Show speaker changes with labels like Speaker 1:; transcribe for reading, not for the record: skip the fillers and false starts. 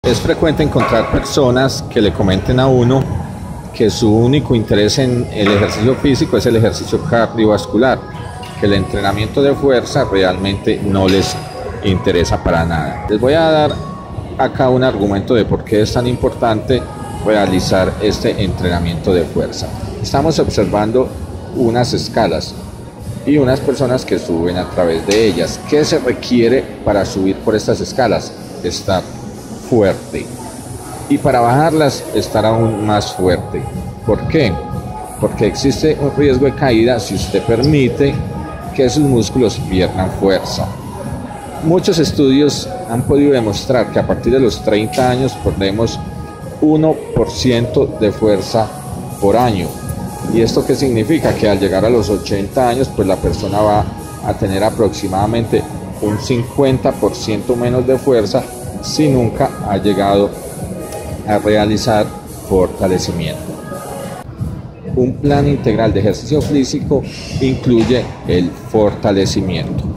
Speaker 1: Es frecuente encontrar personas que le comenten a uno que su único interés en el ejercicio físico es el ejercicio cardiovascular, que el entrenamiento de fuerza realmente no les interesa para nada. Les voy a dar acá un argumento de por qué es tan importante realizar este entrenamiento de fuerza. Estamos observando unas escalas y unas personas que suben a través de ellas. ¿Qué se requiere para subir por estas escalas? Estar fuerte, y para bajarlas estar aún más fuerte. ¿Por qué? Porque existe un riesgo de caída si usted permite que sus músculos pierdan fuerza. Muchos estudios han podido demostrar que a partir de los 30 años perdemos 1% de fuerza por año. ¿Y esto qué significa? Que al llegar a los 80 años, pues la persona va a tener aproximadamente un 50% menos de fuerza si nunca ha llegado a realizar fortalecimiento. Un plan integral de ejercicio físico incluye el fortalecimiento.